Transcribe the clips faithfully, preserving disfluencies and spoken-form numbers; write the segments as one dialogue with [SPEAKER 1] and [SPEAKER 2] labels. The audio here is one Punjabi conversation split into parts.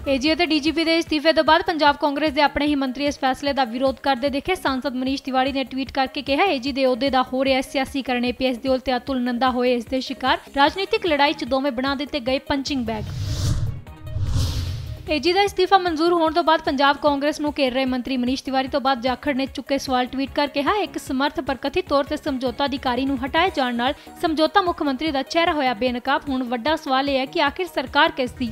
[SPEAKER 1] एजी ਅਤੇ ਡੀਜੀਪੀ ਦੇ ਅਸਤੀਫੇ ਤੋਂ ਬਾਅਦ ਪੰਜਾਬ ਕਾਂਗਰਸ ਦੇ ਆਪਣੇ ਹੀ ਮੰਤਰੀ ਇਸ ਫੈਸਲੇ ਦਾ ਵਿਰੋਧ ਕਰਦੇ ਦਿਖੇ। सांसद मनीष तिवाड़ी ने ट्वीट करके कहा एजी ਦੇ ਅਹੁਦੇ ਦਾ ਹੋ ਰਿਹਾ ਸਿਆਸੀਕਰਨ। ਏਪੀਐਸ ਦੇ ਉਲਟ ਅਤੁਲ ਨੰਦਾ ਹੋਏ ਇਸ ਦੇ शिकार। राजनीतिक लड़ाई च दोवें बना दिते गए पंचिंग बैग। एजी का इस्तीफा मंजूर होने तो बाद पंजाब कांग्रेस को घेर रहे मंत्री मनीष तिवारी तो बाद जाखड़ ने चुके सवाल ट्वीट कर कहा एक समर्थ पर कथित तौर पर समझौता अधिकारी नूं हटाए जाने नाल समझौता मुख मंत्री का चेहरा होया बेनकाब। हुण वड्डा सवाल यह है कि आखिर सरकार किस दी।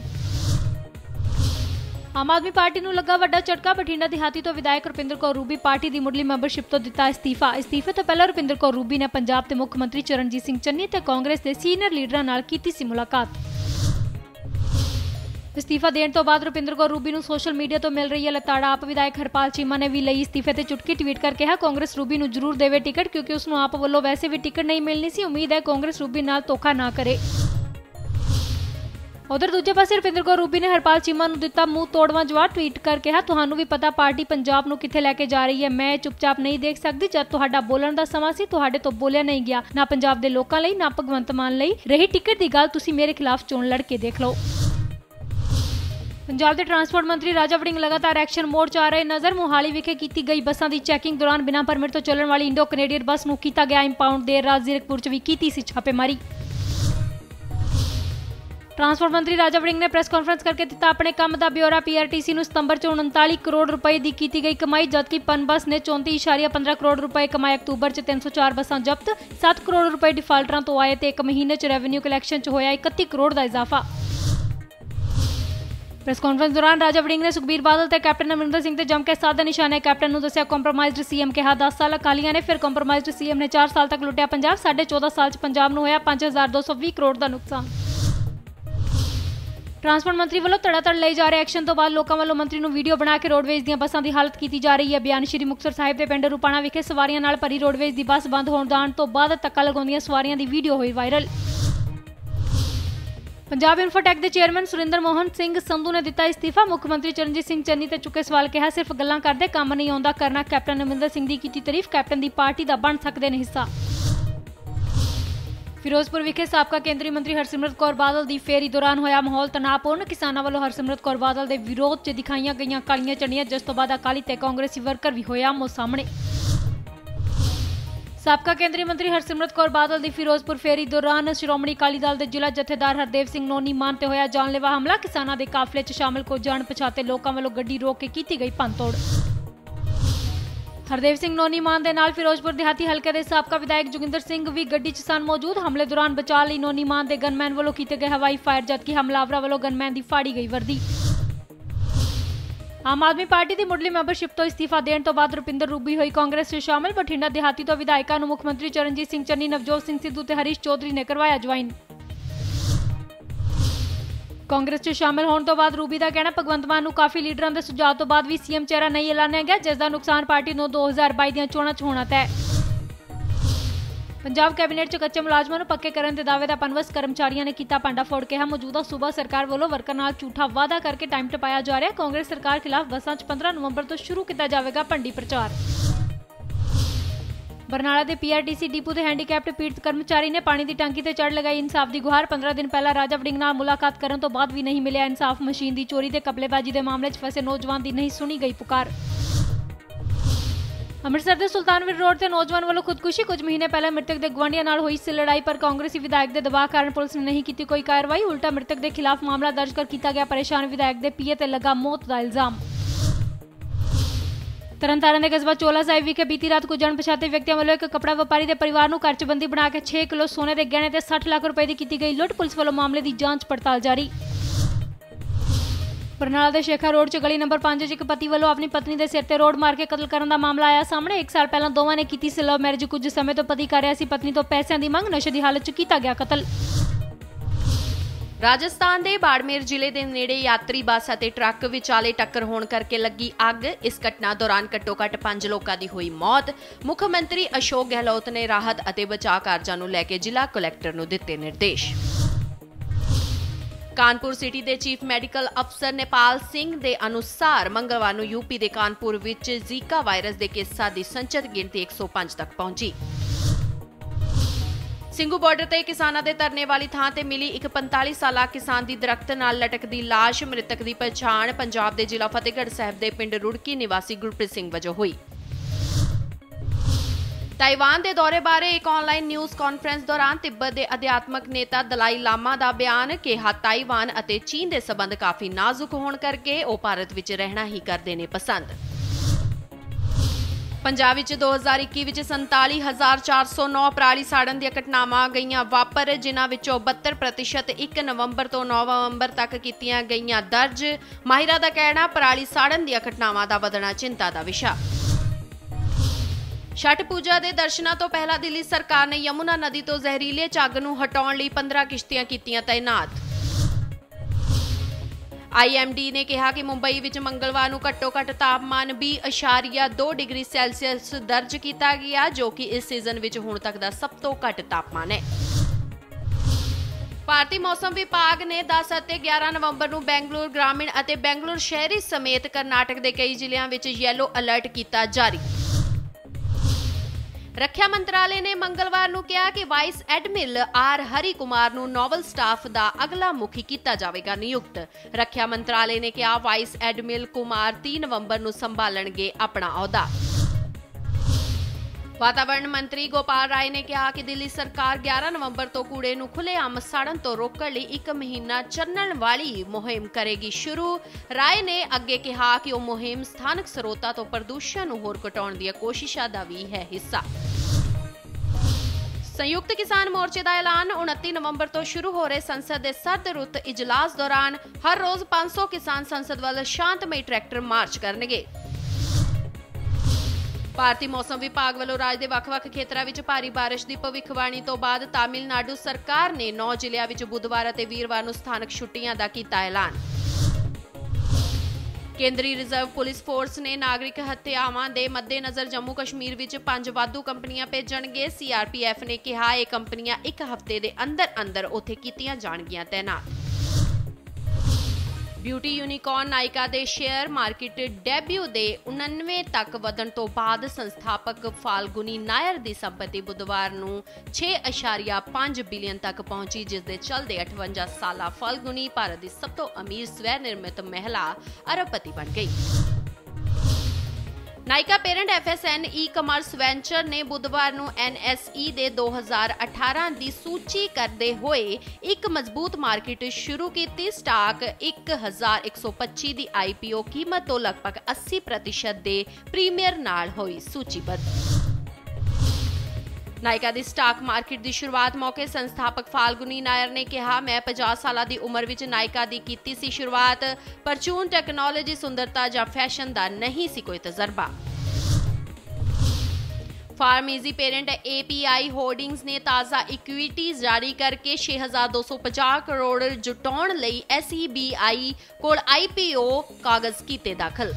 [SPEAKER 1] आम आदमी पार्टी नूं लगा वड्डा झटका। बठिंडा दिहाती तो विधायक रुपिंदर कौर रूबी पार्टी की मुढ़ली मैंबरशिप तो दिता इस्तीफा। इस्तीफे तो पहले रुपिंदर कौर रूबी ने पंजाब के मुख्य मंत्री चरणजीत सिंह चन्नी ते कांग्रेस के सीनियर लीडरां नाल कीती सी मुलाकात। इस्तीफा देने तो बाद रुपिंदर कौर रूबी नूं सोशल मीडिया तो मिल रही है लताड़ा। आप विधायक हरपाल चीमा ने भी लई इस्तीफे ते चुटकी ट्वीट कर कहा कांग्रेस रूबी नूं जरूर देवे टिकट क्योंकि उसनूं आप वल्लों वैसे भी टिकट नहीं मिलनी सी। उम्मीद है कांग्रेस रूबी नाल धोखा ना करे। उधर दूजे पासे रुपिंदर कौर रूबी ने हरपाल चीमा नूं दिता मूंह तोड़वा जवाब। ट्वीट कर कहा तुहानूं भी पता पार्टी पंजाब नूं कित्थे लैके जा रही है। मैं चुपचाप नहीं देख सकती। जद तुहाडा बोलण दा समां सी तुहाडे तो बोलिया नहीं गया ना पंजाब दे लोकां लई ना भगवंत मान लई। रही टिकट दी गल तुसीं मेरे खिलाफ चोण लड़ के देख लो। पंजाब के ट्रांसपोर्ट मंत्री राजा वड़िंग लगातार एक्शन मोड च आ रहे नज़र। मोहाली विखे की गई बसां की चैकिंग दौरान बिना परमिट तो चलने वाली इंडो कनेडियन बस नूं कीता गया इंपाउंड। देर रात जीरकपुर च भी कीती सी छापेमारी। ट्रांसपोर्ट मंत्री राजा वड़िंग ने प्रेस कॉन्फ्रेंस करके दिता अपने काम का ब्यौरा। पीआरटीसी नूं सितंबर च उनताली करोड़ रुपए की कीती गई कमाई जबकि पन बस ने चौंती इशारिया पंद्रह करोड़ रुपए कमाए। अक्तूबर च तीन सौ चार बसां जब्त। सत्त करोड़ रुपए डिफाल्टरां तो आए तो एक महीने च रेवन्यू कलैक्शन च होया इकत्ती करोड़ का इजाफा। प्रेस कॉन्फ्रेंस दौरान राजा वड़िंग ने सुखबीर बादल ते कैप्टन अमरिंदर सिंह ते जम के साधा निशाने। कैप्टन नूं दस्सिया कॉम्प्रोमाइज्ड सीएम कहा। दस साल अकालियां ने फिर कॉम्प्रोमाइज्ड सीएम ने चार साल तक लुटिया पंजाब। साढ़े चौदह साल च पंजाब नूं होया पांच हज़ार दो सौ भी करोड़ का नुकसान। ट्रांसपोर्ट मंत्री वालों धड़ाधड़ ले जा रहे एक्शन तो बाद लोगों वालों मंत्री नूं वीडियो बना के रोडवेज दी बसां की हालत की जा रही है। बयान श्री मुक्तसर साहिब के पिंड रूपाणा विखे सवारियां नाल भरी रोडवेज की बस बंद होण जाण तो बाद धक्का लगाउंदियां सवारियां की वीडियो हुई वायरल। पंजाब इन्फोटेक के चेयरमैन सुरिंदर मोहन सिंह संधू ने दिता इस्तीफा। मुख्यमंत्री चरणजीत सिंह चन्नी ते चुके सवाल कहा सिर्फ गल्लां करदे काम नहीं आउंदा करना। कैप्टन अमरिंदर सिंह की कीती तारीफ। कैप्टन की पार्टी का बन सकदे ने हिस्सा। फिरोजपुर विखे साबका केंद्रीय मंत्री हरसिमरत कौर बादल की फेरी दौरान होया माहौल तनावपूर्ण। किसानों वालों हरसिमरत कौर बादल के विरोध च दिखाईयां गईयां कालियां झंडियां जिस तो बाद अकाली ते कांग्रेसी वर्कर भी होया आमो सामने। साबका केंद्रीय मंत्री हरसिमरत कौर बादल की फिरोजपुर फेरी दौरान श्रोमणी अकाली दल के जिला जथेदार हरदेव सिंह नोनी मान ते होया जानलेवा हमला। किसानों के काफले च शामिल कुछ अणपछाते लोगों वालों गड्डी रोक के की गई भंनतोड़। हरदेव सिंह नोनी मान दे नाल फिरोजपुर देहाती हल्के के साबका विधायक जोगिंदर सिंह भी गड्डी च सन मौजूद। हमले दौरान बचा लई नोनी मान के गनमैन वालों कीते गए हवाई फायर जबकि हमलावरां वालों गनमैन की फाड़ी गई वर्दी। आम आदमी पार्टी की मुढ़ली मैंबरशिप तो इस्तीफा देने तो बाद रुपिंदर रूबी हुई कांग्रेस से शामिल। बठिंडा देहाती तो विधायकों को मुख्यमंत्री चरणजीत सिंह चन्नी नवजोत सिंह सिद्धू ते हरीश चौधरी ने करवाया ज्वाइन। कांग्रेस से शामिल होने तो बाद रूबी का कहना भगवंत मान नूं काफी लीडरां दे सुझाव तो बाद भी सीएम चेहरा नहीं ऐलानिया गया जिसका नुकसान पार्टी नूं दो हज़ार बाई दीआं चोणां च होना तय। पंजाब कैबिनेट च कच्चे मुलाजमां नूं पक्के करन दे दावे दा पनवस कर्मचारियों ने कीता भांडाफोड़। कहा मौजूदा सूबा सरकार वालों वर्कर नाल झूठा वादा करके टाइम टपाया जा रहा है। कांग्रेस सरकार खिलाफ बसां च पंद्रह नवंबर तो शुरू किया जाएगा भंडी प्रचार। बरनाला के पीआरटीसी डिपो के हैंडीकैप्ड पीड़ित कर्मचारी ने पानी की टंकी से चढ़ लगाई इंसाफ की गुहार। पंद्रह दिन पहला राजा वड़िंग नाल मुलाकात करने तो बाद भी नहीं मिलिया इंसाफ। मशीन की चोरी ते कपलेबाजी के मामले च फसे नौजवान की नहीं सुनी गई पुकार। अमृतसर के सुल्तानविल रोड से नौजवान वालों खुदकुशी। कुछ महीने पहले मृतक के गुआंढियों नाल हुई सी लड़ाई पर कांग्रेसी विधायक के दबाव कारण पुलिस ने नहीं की कोई कार्रवाई। उल्टा मृतक के खिलाफ मामला दर्ज कर किया गया परेशान विधायक के पीए ते लगा मौत का इल्जाम। तरनतारन के कस्बा चोला साहिब विखे बीती रात कुछ अणपछाते व्यक्तियों वालों एक कपड़ा व्यापारी के परिवार को घर च बंदी बना के छे किलो सोने के गहने ते साठ लाख रुपए की की गई लुट। पुलिस वालों मामले की जांच पड़ताल जारी। बरनाला के शेखा रोड च गली नंबर पांच एक पति वालों अपनी पत्नी के सिर ते रोड मार के कतल करने का मामला आया सामने। एक साल पहला दोवां ने की सी लव मैरिज। कुछ समय तो पति कर रहा सी पत्नी तो पैसों की मंग। नशे की हालत च किया गया कतल।
[SPEAKER 2] राजस्थान के बाड़मेर जिले के नेड़े यात्री बस और ट्रक विचाले टक्कर होने करके लगी अग। इस घटना दौरान घट्टो घट्ट पांच लोगों की हुई मौत। मुख्यमंत्री अशोक गहलोत ने राहत और बचाव कार्यां नूं लैके जिला कलैक्टर नूं दिते निर्देश। कानपुर सिटी के चीफ मैडिकल अफसर नेपाल सिंह के अनुसार मंगलवार नूं यूपी के कानपुर विच जीका वायरस के केसां की संचित गिनती एक सौ पांच तक पहुंची। ਸਿੰਘੂ ਬਾਰਡਰ ਤੇ ਕਿਸਾਨਾਂ ਦੇ ਧਰਨੇ ਵਾਲੀ ਥਾਂ ਤੇ ਮਿਲੀ ਇੱਕ ਪੰਤਾਲੀ ਸਾਲਾ ਕਿਸਾਨ ਦੀ ਦਰਖਤ ਨਾਲ ਲਟਕਦੀ ਲਾਸ਼। ਮ੍ਰਿਤਕ ਦੀ ਪਛਾਣ ਪੰਜਾਬ ਦੇ ਜ਼ਿਲ੍ਹਾ ਫਤਿਹਗੜ੍ਹ ਸਾਹਿਬ ਦੇ ਪਿੰਡ ਰੁੜਕੀ ਨਿਵਾਸੀ ਗੁਰਪ੍ਰੀਤ ਸਿੰਘ ਵਜੋਂ ਹੋਈ। ਤਾਈਵਾਨ ਦੇ ਦੌਰੇ ਬਾਰੇ ਇੱਕ ਆਨਲਾਈਨ ਨਿਊਜ਼ ਕਾਨਫਰੰਸ ਦੌਰਾਨ ਤਿੱਬਤ ਦੇ ਅਧਿਆਤਮਕ ਨੇਤਾ ਦਲਾਈ ਲਾਮਾ ਦਾ ਬਿਆਨ। ਕਿਹਾ ਤਾਈਵਾਨ ਅਤੇ ਚੀਨ ਦੇ ਸਬੰਧ ਕਾਫੀ ਨਾਜ਼ੁਕ ਹੋਣ ਕਰਕੇ ਉਹ ਭਾਰਤ ਵਿੱਚ ਰਹਿਣਾ ਹੀ ਕਰਦੇ ਨੇ ਪਸੰਦ। ਪੰਜਾਬ ਵਿੱਚ ਦੋ ਹਜ਼ਾਰ ਇੱਕੀ ਵਿੱਚ ਸੰਤਾਲੀ ਹਜ਼ਾਰ ਚਾਰ ਸੌ ਨੌ ਪਰਾਲੀ ਸਾੜਨ ਦੀਆਂ ਘਟਨਾਵਾਂ ਗਈਆਂ ਵਾਪਰ, ਜਿਨ੍ਹਾਂ ਵਿੱਚੋਂ ਬਹੱਤਰ ਪ੍ਰਤੀਸ਼ਤ ਇੱਕ ਨਵੰਬਰ ਤੋਂ ਨੌਂ ਨਵੰਬਰ ਤੱਕ ਕੀਤੀਆਂ ਗਈਆਂ ਦਰਜ। ਮਾਹਿਰਾਂ ਦਾ ਕਹਿਣਾ ਪਰਾਲੀ ਸਾੜਨ ਦੀਆਂ ਘਟਨਾਵਾਂ ਦਾ ਵਧਣਾ ਚਿੰਤਾ ਦਾ ਵਿਸ਼ਾ। ਛਠ ਪੂਜਾ ਦੇ ਦਰਸ਼ਨਾਂ ਤੋਂ ਪਹਿਲਾਂ ਦਿੱਲੀ ਸਰਕਾਰ ਨੇ ਯਮੁਨਾ ਨਦੀ ਤੋਂ ਜ਼ਹਿਰੀਲੇ ਝੱਗ ਨੂੰ ਹਟਾਉਣ ਲਈ ਪੰਦਰਾਂ ਕਿਸ਼ਤੀਆਂ ਕੀਤੀਆਂ ਤਾਇਨਾਤ। ਆਈ ਐਮ ਡੀ ਨੇ ਕਿਹਾ ਕਿ ਮੁੰਬਈ ਵਿੱਚ ਮੰਗਲਵਾਰ ਨੂੰ ਘੱਟੋ-ਘੱਟ ਤਾਪਮਾਨ ਵੀਹ ਦਸ਼ਮਲਵ ਦੋ ਡਿਗਰੀ ਸੈਲਸੀਅਸ ਦਰਜ ਕੀਤਾ ਗਿਆ, ਜੋ ਕਿ ਇਸ ਸੀਜ਼ਨ ਵਿੱਚ ਹੁਣ ਤੱਕ ਦਾ ਸਭ ਤੋਂ ਘੱਟ ਤਾਪਮਾਨ ਹੈ। ਭਾਰਤੀ ਮੌਸਮ ਵਿਭਾਗ ਨੇ ਦਸ ਅਤੇ ਗਿਆਰਾਂ ਨਵੰਬਰ ਨੂੰ ਬੈਂਗਲੁਰੂ ਗ੍ਰਾਮੀਣ ਅਤੇ ਬੈਂਗਲੁਰੂ ਸ਼ਹਿਰੀ ਸਮੇਤ ਕਰਨਾਟਕ ਦੇ ਕਈ ਜ਼ਿਲ੍ਹਿਆਂ ਵਿੱਚ ਯੈਲੋ ਅਲਰਟ ਕੀਤਾ ਜਾਰੀ। ਰੱਖਿਆ ਮੰਤਰਾਲੇ ਨੇ ਮੰਗਲਵਾਰ ਨੂੰ ਕਿਹਾ ਕਿ vice admiral R Hari Kumar ਨੂੰ ਨਾਵਲ ਸਟਾਫ ਦਾ ਅਗਲਾ ਮੁਖੀ ਕੀਤਾ ਜਾਵੇਗਾ ਨਿਯੁਕਤ। ਰੱਖਿਆ ਮੰਤਰਾਲੇ ਨੇ ਕਿਹਾ ਵਾਈਸ ਐਡਮਿਰਲ ਕੁਮਾਰ ਤੀਹ ਨਵੰਬਰ ਨੂੰ ਸੰਭਾਲਣਗੇ ਆਪਣਾ ਅਹੁਦਾ। ਵਾਤਾਵਰਣ ਮੰਤਰੀ ਗੋਪਾਲ ਰਾਏ ਨੇ ਕਿਹਾ ਕਿ ਦਿੱਲੀ ਸਰਕਾਰ ਗਿਆਰਾਂ ਨਵੰਬਰ ਤੋਂ ਕੂੜੇ ਨੂੰ ਖੁੱਲ੍ਹੇਆਮ ਸਾੜਨ ਤੋਂ ਰੋਕਣ ਲਈ ਇੱਕ ਮਹੀਨਾ ਚੱਲਣ ਵਾਲੀ ਮੁਹਿੰਮ ਕਰੇਗੀ ਸ਼ੁਰੂ। ਰਾਏ ਨੇ ਅੱਗੇ ਕਿਹਾ ਕਿ ਉਹ ਮੁਹਿੰਮ ਸਥਾਨਕ ਸਰੋਤਾਂ ਤੋਂ ਪ੍ਰਦੂਸ਼ਣ ਨੂੰ ਹੋਰ ਘਟਾਉਣ ਦੀਆਂ ਕੋਸ਼ਿਸ਼ਾਂ ਦਾ ਵੀ ਹੈ ਹਿੱਸਾ। ਸੰਯੁਕਤ ਕਿਸਾਨ ਮੋਰਚੇ ਦਾ ਐਲਾਨ। ਉਨੱਤੀ ਨਵੰਬਰ ਤੋਂ ਸ਼ੁਰੂ ਹੋ ਰਹੇ ਸੰਸਦ ਦੇ ਸਰਦ ਰੁੱਤ ਇਜਲਾਸ ਦੌਰਾਨ ਹਰ ਰੋਜ਼ ਪੰਜ ਸੌ ਕਿਸਾਨ ਸੰਸਦ ਵੱਲ ਸ਼ਾਂਤਮਈ ਟਰੈਕਟਰ ਮਾਰਚ ਕਰਨਗੇ। ਭਾਰਤੀ ਮੌਸਮ ਵਿਭਾਗ ਵੱਲੋਂ ਰਾਜ ਦੇ ਵੱਖ-ਵੱਖ ਖੇਤਰਾਂ ਵਿੱਚ ਭਾਰੀ ਬਾਰਿਸ਼ ਦੀ ਭਵਿੱਖਬਾਣੀ ਤੋਂ ਬਾਅਦ ਤਾਮਿਲਨਾਡੂ ਸਰਕਾਰ ਨੇ ਨੌ ਜ਼ਿਲ੍ਹਿਆਂ ਵਿੱਚ ਬੁੱਧਵਾਰ ਅਤੇ ਵੀਰਵਾਰ ਨੂੰ ਸਥਾਨਕ ਛੁੱਟੀਆਂ ਦਾ ਕੀਤਾ ਐਲਾਨ। ਕੇਂਦਰੀ ਰਿਜ਼ਰਵ ਪੁਲਿਸ ਫੋਰਸ ਨੇ ਨਾਗਰਿਕ ਹੱਤਿਆਵਾਂ ਦੇ ਮੱਦੇਨਜ਼ਰ ਜੰਮੂ ਕਸ਼ਮੀਰ ਵਿੱਚ ਪੰਜ ਵਾਧੂ ਕੰਪਨੀਆਂ ਭੇਜਣਗੇ। ਸੀ ਆਰ ਪੀ ਐਫ ਨੇ ਕਿਹਾ ਇਹ ਕੰਪਨੀਆਂ ਇੱਕ ਹਫ਼ਤੇ ਦੇ ਅੰਦਰ-ਅੰਦਰ ਉੱਥੇ ਕੀਤੀਆਂ ਜਾਣਗੀਆਂ ਤੈਨਾਤ। ਬਿਊਟੀ ਯੂਨੀਕॉर्न ਨਾਇਕਾ ਦੇ ਸ਼ੇਅਰ ਮਾਰਕੀਟ ਡੈਬਿਊ ਦੇ ਉਨਾਨਵੇਂ ਤੱਕ ਵਧਣ ਤੋਂ ਬਾਅਦ ਸੰਸਥਾਪਕ ਫਾਲਗੁਨੀ ਨਾਇਰ ਦੀ ਸੰਪਤੀ ਬੁੱਧਵਾਰ ਨੂੰ ਛੇ ਦਸ਼ਮਲਵ ਪੰਜ ਬਿਲੀਅਨ ਤੱਕ ਪਹੁੰਚੀ, ਜਿਸ ਦੇ ਚਲਦੇ ਅਠਵੰਜਾ ਸਾਲਾ ਫਾਲਗੁਨੀ ਭਾਰਤ ਦੀ ਸਭ ਤੋਂ ਅਮੀਰ ਸਵੈ ਨਿਰਮਿਤ ਮਹਿਲਾ ਅਰਬਪਤੀ ਬਣ ਗਈ। Nykaa parent F S N E commerce venture ਨੇ ਬੁੱਧਵਾਰ ਨੂੰ ਐਨ ਐਸ ਈ ਦੇ ਦੋ ਹਜ਼ਾਰ ਅਠਾਰਾਂ ਦੀ ਸੂਚੀ ਕਰਦੇ ਹੋਏ ਇੱਕ ਮਜ਼ਬੂਤ ਮਾਰਕੀਟ ਸ਼ੁਰੂ ਕੀਤੀ। ਸਟਾਕ ਇੱਕ ਹਜ਼ਾਰ ਇੱਕ ਸੌ ਪੱਚੀ ਦੀ ਆਈ ਪੀ ਓ ਕੀਮਤ ਤੋਂ ਲਗਭਗ ਅੱਸੀ ਪ੍ਰਤੀਸ਼ਤ ਦੇ ਪ੍ਰੀਮੀਅਰ ਨਾਲ ਹੋਈ ਸੂਚੀਬੱਧ। ਨਾਇਕਾ ਦੀ ਸਟਾਕ ਮਾਰਕੀਟ ਦੀ ਸ਼ੁਰੂਆਤ ਮੌਕੇ ਸੰਸਥਾਪਕ ਫਾਲਗੁਨੀ ਨਾਇਰ ਨੇ ਕਿਹਾ, ਮੈਂ ਪੰਜਾਹ ਸਾਲਾਂ ਦੀ ਉਮਰ ਵਿੱਚ ਨਾਇਕਾ ਦੀ ਕੀਤੀ ਸੀ ਸ਼ੁਰੂਆਤ। ਪਰਚੂਨ ਟੈਕਨੋਲੋਜੀ, ਸੁੰਦਰਤਾ ਜਾਂ ਫੈਸ਼ਨ ਦਾ ਨਹੀਂ ਸੀ ਕੋਈ ਤਜਰਬਾ। ਫਾਰਮੇਜ਼ੀ ਪੇਰੈਂਟ ਏ ਪੀ ਆਈ ਹੋਲਡਿੰਗਸ ਨੇ ਤਾਜ਼ਾ ਇਕੁਇਟੀ ਜਾਰੀ ਕਰਕੇ ਛੇ ਹਜ਼ਾਰ ਦੋ ਸੌ ਪੰਜਾਹ ਕਰੋੜ ਜੁਟਾਉਣ ਲਈ ਐਸ ਈ ਬੀ ਆਈ ਕੋਲ ਆਈ ਪੀ ਓ ਕਾਗਜ਼ ਕੀਤੇ ਦਾਖਲ।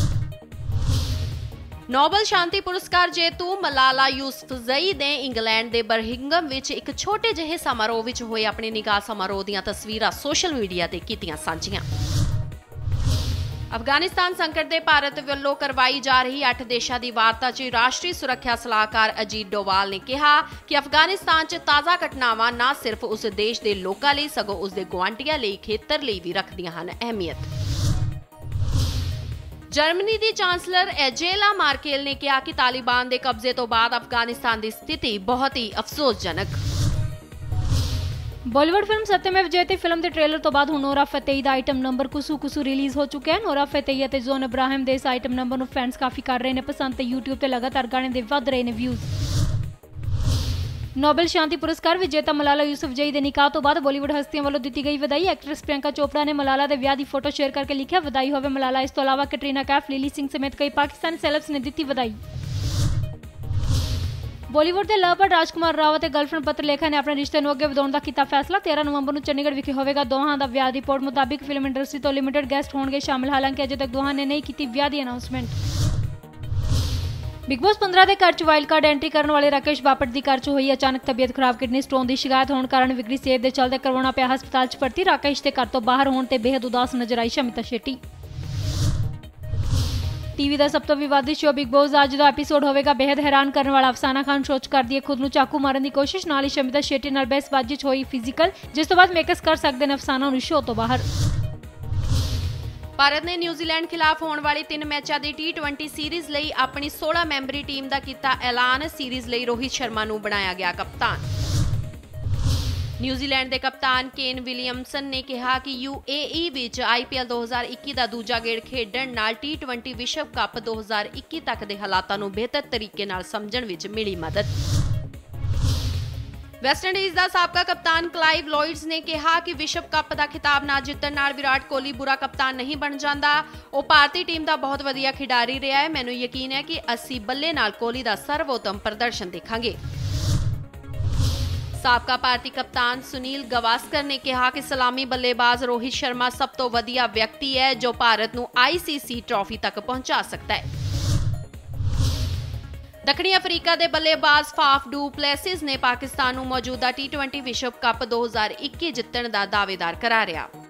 [SPEAKER 2] ਨੋਬਲ ਸ਼ਾਂਤੀ ਪੁਰਸਕਾਰ ਜੇਤੂ ਮਲਾਲਾ ਯੂਸਫਜ਼ਈ ਨੇ ਇੰਗਲੈਂਡ ਦੇ ਬਰਮਿੰਘਮ ਵਿੱਚ ਇੱਕ ਛੋਟੇ ਜਿਹੇ ਸਮਾਰੋਹ ਵਿੱਚ ਹੋਏ ਆਪਣੇ ਨਿਕਾਹ ਸਮਾਰੋਹ ਦੀਆਂ ਤਸਵੀਰਾਂ ਸੋਸ਼ਲ ਮੀਡੀਆ ਤੇ ਕੀਤੀਆਂ ਸਾਂਝੀਆਂ। ਅਫਗਾਨਿਸਤਾਨ ਸੰਕਟ ਦੇ ਭਾਰਤ ਵੱਲੋਂ ਕਰਵਾਈ ਜਾ ਰਹੀ ਅੱਠ ਦੇਸ਼ਾਂ ਦੀ ਵਾਰਤਾ 'ਚ ਰਾਸ਼ਟਰੀ ਸੁਰੱਖਿਆ ਸਲਾਹਕਾਰ ਅਜੀਤ ਡੋਵਾਲ ਨੇ ਕਿਹਾ ਕਿ ਅਫਗਾਨਿਸਤਾਨ 'ਚ ਤਾਜ਼ਾ ਘਟਨਾਵਾਂ ਨਾ ਸਿਰਫ ਉਸ ਦੇਸ਼ ਦੇ ਲੋਕਾਂ ਲਈ ਸਗੋਂ ਉਸ ਦੇ ਗੁਆਂਢੀਆਂ ਲਈ ਖੇਤਰ ਲਈ ਵੀ ਰੱਖਦੀਆਂ ਹਨ ਅਹਿਮੀਅਤ। ਜਰਮਨੀ ਦੀ ਚਾਂਸਲਰ ਐਂਜੇਲਾ ਮਾਰਕੇਲ ਨੇ ਕਿਹਾ ਕਿ ਤਾਲਿਬਾਨ ਦੇ ਕਬਜ਼ੇ ਤੋਂ ਬਾਅਦ ਅਫਗਾਨਿਸਤਾਨ ਦੀ ਸਥਿਤੀ ਬਹੁਤ ਹੀ ਅਫਸੋਸਜਨਕ।
[SPEAKER 1] ਬਾਲੀਵੁੱਡ ਫਿਲਮ ਸਤਿਅਮੇਵ ਜਯਤੇ ਫਿਲਮ ਦੇ ਟ੍ਰੇਲਰ ਤੋਂ ਬਾਅਦ ਹੁਣ ਨੋਰਾ ਫਤੇਹੀ ਦਾ item number Kusu Kusu release ਹੋ ਚੁੱਕਿਆ ਹੈ। ਨੋਰਾ ਫਤੇਹੀ ਅਤੇ ਜ਼ੋਨ ਇਬਰਾਹਿਮ ਦੇ ਇਸ ਆਈਟਮ ਨੰਬਰ ਨੂੰ ਫੈਨਸ ਕਾਫੀ ਕਰ ਰਹੇ ਨੇ ਪਸੰਦ ਤੇ YouTube ਤੇ ਲਗਾਤਾਰ ਗਾਣੇ ਦੇ ਵੱਧ ਰਹੇ ਨੇ ਵਿਊਜ਼। ਨੋਬਲ ਸ਼ਾਂਤੀ ਪੁਰਸਕਾਰ ਵਿਜੇਤਾ ਮਲਾਲਾ ਯੂਸਫਜ਼ਈ ਦੇ ਨਿਕਾਹ ਤੋਂ ਬਾਅਦ ਬਾਲੀਵੁੱਡ ਹਸਤੀਆਂ ਵੱਲੋਂ ਦਿੱਤੀ ਗਈ ਵਧਾਈ। ਐਕਟਰੈਸ ਪ੍ਰਿਯੰਕਾ ਚੋਪੜਾ ਨੇ ਮਲਾਲਾ ਦੇ ਵਿਆਹ ਦੀ ਫੋਟੋ ਸ਼ੇਅਰ ਕਰਕੇ ਲਿਖਿਆ, ਵਧਾਈ ਹੋਵੇ ਮਲਾਲਾ। ਇਸ ਤੋਂ ਇਲਾਵਾ ਕੈਟਰੀਨਾ ਕੈਫ, ਲਿਲੀ ਸਿੰਘ ਸਮੇਤ ਕਈ ਪਾਕਿਸਤਾਨੀ ਸੈਲਬਸ ਨੇ ਦਿੱਤੀ ਵਧਾਈ। ਬਾਲੀਵੁੱਡ ਦੇ ਲਵਬਰਡ ਰਾਜਕੁਮਾਰ ਰਾਓ ਤੇ ਗਰਲਫ੍ਰੈਂਡ ਪੱਤਰਲੇਖਾ ਨੇ ਆਪਣੇ ਰਿਸ਼ਤੇ ਨੂੰ ਅੱਗੇ ਵਧਾਉਣ ਦਾ ਕੀਤਾ ਫੈਸਲਾ। ਤੇਰਾਂ ਨਵੰਬਰ ਨੂੰ ਚੰਡੀਗੜ੍ਹ ਵਿਖੇ ਹੋਵੇਗਾ ਦੋਹਾਂ ਦਾ ਵਿਆਹ। ਦੀ ਰਿਪੋਰਟ ਮੁਤਾਬਿਕ ਫਿਲਮ ਇੰਡਸਟਰੀ ਤੋਂ ਲਿਮਿਟਡ ਗੈਸਟ ਹੋਣਗੇ ਸ਼ਾਮਿਲ, ਹਾਲਾਂਕਿ ਅਜੇ ਤੱਕ ਦੋਹਾਂ ਨੇ ਨਹੀਂ ਕੀਤੀ ਵਿਆਹ ਦੀ ਅਨਾਉਂਸਮੈਂਟ। ਬਿਗ ਬੌਸ ਪੰਦਰਾਂ ਦੇ ਘਰ 'ਚ ਵਾਈਲਡ ਕਾਰਡ ਐਂਟਰੀ ਕਰਨ ਵਾਲੇ ਰਾਕੇਸ਼ ਬਾਪਟ ਦੀ ਘਰ 'ਚ ਹੋਈ ਅਚਾਨਕ ਤਬੀਅਤ ਖਰਾਬ। ਕਿਡਨੀ ਸਟੋਨ ਦੀ ਸ਼ਿਕਾਇਤ ਹੋਣ ਕਾਰਨ ਵਿਗੜੀ ਸਿਹਤ ਦੇ ਚੱਲਦੇ ਕਰਵਾਉਣਾ ਪਿਆ ਹਸਪਤਾਲ 'ਚ ਭਰਤੀ। ਰਾਕੇਸ਼ ਦੇ ਘਰ ਤੋਂ ਬਾਹਰ ਹੋਣ ਤੇ ਬੇਹੱਦ ਉਦਾਸ ਨਜ਼ਰ ਆਈ ਸ਼ਮਿਤਾ ਸ਼ੈੱਟੀ। टीवी ਦਾ ਸਭ ਤੋਂ ਵਿਵਾਦਿਤ ਸ਼ੋ ਬਿਗ ਬੌਸ ਦਾ ਅੱਜ ਦਾ ਐਪੀਸੋਡ ਹੋਵੇਗਾ ਬੇहद ਹੈਰਾਨ ਕਰਨ ਵਾਲਾ। ਅਫਸਾਨਾ ਖਾਨ ਸੋਚ ਕਰਦੀ ਹੈ ਖੁਦ ਨੂੰ ਚਾਕੂ ਮਾਰਨ ਦੀ ਕੋਸ਼ਿਸ਼, ਨਾਲ ਹੀ ਸ਼ਮਿਤਾ ਸ਼ੇਟੀ ਨਾਲ ਬਹਿਸਬਾਜ਼ੀ 'ਚ ਹੋਈ ਫਿਜ਼ੀਕਲ, ਜਿਸ ਤੋਂ ਬਾਅਦ ਮੇਕਸ ਕਰ ਸਕਦੇ ਨੇ ਅਫਸਾਨਾ ਨੂੰ ਸ਼ੋ ਤੋਂ ਬਾਹਰ।
[SPEAKER 2] ਭਾਰਤ ਨੇ ਨਿਊਜ਼ੀਲੈਂਡ ਖਿਲਾਫ ਹੋਣ ਵਾਲੀ ਤਿੰਨ ਮੈਚਾਂ ਦੀ ਟੀ ਟਵੈਂਟੀ ਸੀਰੀਜ਼ ਲਈ ਆਪਣੀ सोलह ਮੈਂਬਰੀ ਟੀਮ ਦਾ ਕੀਤਾ ਐਲਾਨ। ਸੀਰੀਜ਼ ਲਈ ਰੋਹਿਤ ਸ਼ਰਮਾ ਨੂੰ ਬਣਾਇਆ ਗਿਆ ਕਪਤਾਨ। ਨਿਊਜ਼ੀਲੈਂਡ ਦੇ ਕਪਤਾਨ ਕੇਨ ਵਿਲੀਅਮਸਨ ਨੇ ਕਿਹਾ ਕਿ ਯੂ ਏ ਈ ਵਿੱਚ ਆਈ ਪੀ ਐਲ ਦੋ ਹਜ਼ਾਰ ਇੱਕੀ ਦਾ ਦੂਜਾ ਗੇੜ ਖੇਡਣ ਨਾਲ ਟੀ ਟਵੈਂਟੀ ਵਿਸ਼ਵ ਕੱਪ ਦੋ ਹਜ਼ਾਰ ਇੱਕੀ ਤੱਕ ਦੇ ਹਾਲਾਤਾਂ ਨੂੰ ਬਿਹਤਰ ਤਰੀਕੇ ਨਾਲ ਸਮਝਣ ਵਿੱਚ ਮਿਲੀ ਮਦਦ। ਵੈਸਟਇੰਡੀਜ਼ ਦਾ ਸਾਬਕਾ ਕਪਤਾਨ ਕਲਾਈਵ ਲੋਇਡਸ ਨੇ ਕਿਹਾ ਕਿ ਵਿਸ਼ਵ ਕੱਪ ਦਾ ਖਿਤਾਬ ਨਾ ਜਿੱਤਣ ਨਾਲ ਵਿਰਾਟ ਕੋਹਲੀ ਬੁਰਾ ਕਪਤਾਨ ਨਹੀਂ ਬਣ ਜਾਂਦਾ। ਉਹ ਭਾਰਤੀ ਟੀਮ ਦਾ ਬਹੁਤ ਵਧੀਆ ਖਿਡਾਰੀ ਰਿਹਾ ਹੈ। ਮੈਨੂੰ ਯਕੀਨ ਹੈ ਕਿ ਅਸੀਂ ਬੱਲੇ ਨਾਲ ਕੋਹਲੀ ਦਾ ਸਰਵੋਤਮ ਪ੍ਰਦਰਸ਼ਨ ਦੇਖਾਂਗੇ। ਸਾਬਕਾ ਭਾਰਤੀ ਕਪਤਾਨ ਸੁਨੀਲ ਗਵਾਸਕਰ ਨੇ ਕਿਹਾ ਕਿ ਸਲਾਮੀ ਬੱਲੇਬਾਜ਼ ਰੋਹਿਤ ਸ਼ਰਮਾ ਸਭ ਤੋਂ ਵਧੀਆ ਵਿਅਕਤੀ ਹੈ ਜੋ ਭਾਰਤ ਨੂੰ ਆਈ ਸੀ ਸੀ ਟਰਾਫੀ ਤੱਕ ਪਹੁੰਚਾ ਸਕਦਾ ਹੈ। ਦੱਖਣੀ ਅਫਰੀਕਾ ਦੇ ਬੱਲੇਬਾਜ਼ ਫਾਫ ਡੂ ਪਲੇਸਿਸ ਨੇ ਪਾਕਿਸਤਾਨ ਨੂੰ ਮੌਜੂਦਾ ਟੀ ਟਵੈਂਟੀ ਵਿਸ਼ਵ ਕੱਪ ਦੋ ਹਜ਼ਾਰ ਇੱਕੀ ਜਿੱਤਣ ਦਾ ਦਾਅਵੇਦਾਰ ਕਰਾਰਿਆ।